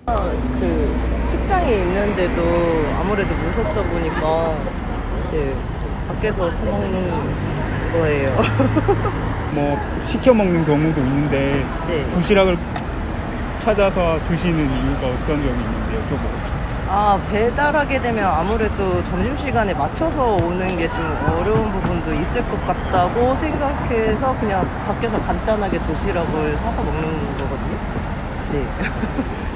그 식당이 있는데도 아무래도 무섭다 보니까 네, 밖에서 사 먹는 거예요. 뭐 시켜 먹는 경우도 있는데 네. 도시락을 찾아서 드시는 이유가 어떤 점이 있는지 여쭤보고 싶어요. 배달하게 되면 아무래도 점심시간에 맞춰서 오는 게 좀 어려운 부분도 있을 것 같다고 생각해서 그냥 밖에서 간단하게 도시락을 사서 먹는 거거든요. 네.